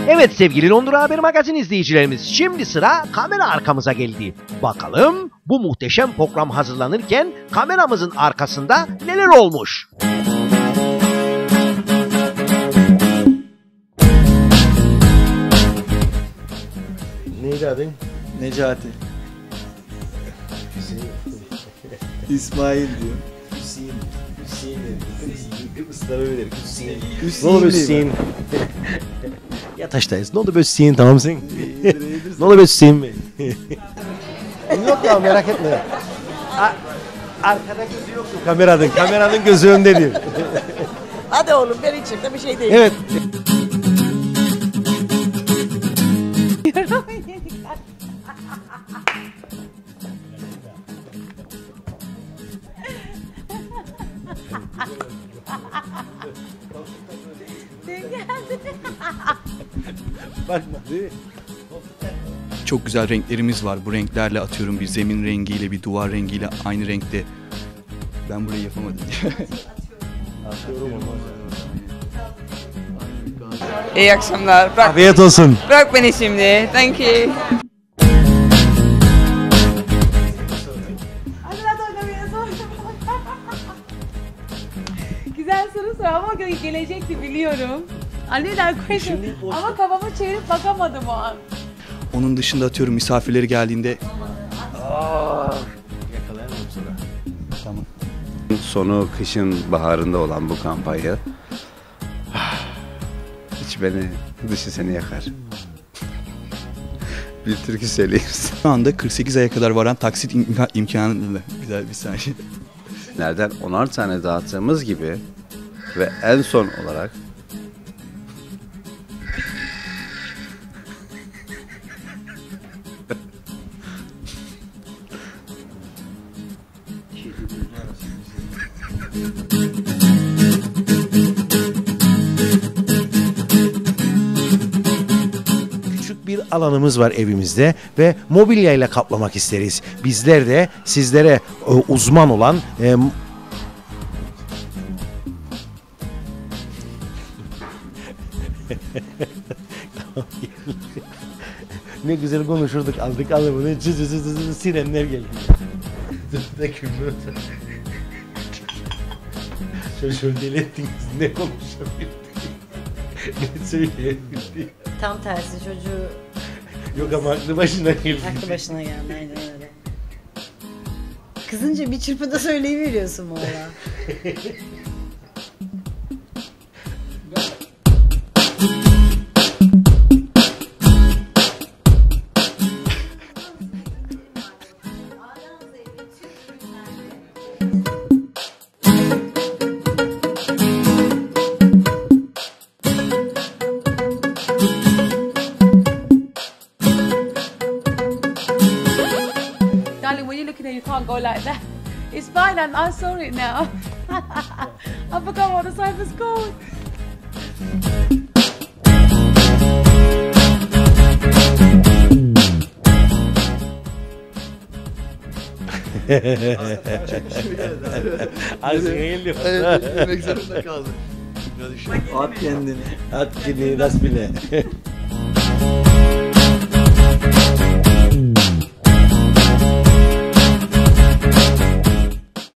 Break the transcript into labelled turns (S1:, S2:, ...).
S1: Evet sevgili Londra Haber Magazin izleyicilerimiz, şimdi sıra kamera arkamıza geldi. Bakalım bu muhteşem program hazırlanırken kameramızın arkasında neler olmuş?
S2: Neydi adın?
S3: Necati. İsmail diyor.
S2: Hüseyin. Hüseyin dedi. Kıbrıslar öyle der. Hüseyin.
S3: Hüseyin
S2: Ne olur
S3: değil
S2: Hüseyin? Yataştayız. Ne oldu be Hüseyin, tamam sen? Ne oldu be Hüseyin Bey? Yok ya, merak etme. Arkada gözü yok kameranın. Kameranın gözü öndedir.
S4: Hadi oğlum, ben içimde bir şey değil.
S2: Evet. Bakmadı.
S5: Çok güzel renklerimiz var. Bu renklerle atıyorum bir zemin rengiyle, bir duvar rengiyle aynı renkte. Ben burayı yapamadım.
S6: İyi akşamlar.
S2: Afiyet olsun.
S6: Bırak beni şimdi. Thank you.
S7: Güzel soru sor ama gelecekti biliyorum. Anneler question ama kafamı çevirip bakamadım o an.
S5: Onun dışında atıyorum misafirleri geldiğinde tamam.
S3: Sonu kışın baharında olan bu kampanya hiç beni, dışı seni yakar. Bir türkü söyleyeyim.
S5: Şu anda 48 aya kadar varan taksit imkanıyla güzel bir saniye.
S3: Nereden 10'ar tane dağıttığımız gibi ve en son olarak
S2: Küçük bir alanımız var evimizde ve mobilyayla kaplamak isteriz. Bizler de sizlere uzman olan ne güzel konuşurduk, aldık alımını, sirenler geldi. Çocuğu deli ettiniz, ne konuşabildik, ne söyleyebildik.
S4: Tam tersi, çocuğu
S2: Yok ama aklı başına geldi.
S4: aklı başına geldi, aynen öyle. Kızınca bir çırpıda söyleyiveriyorsun valla.
S7: Darling, when you're looking at you can't go like that. It's fine, and I saw it now. I forgot what the cipher's called.
S2: Ağzına geliyor.
S3: yemek zorunda kaldım.
S2: At kendini. At kendini, nasıl bile.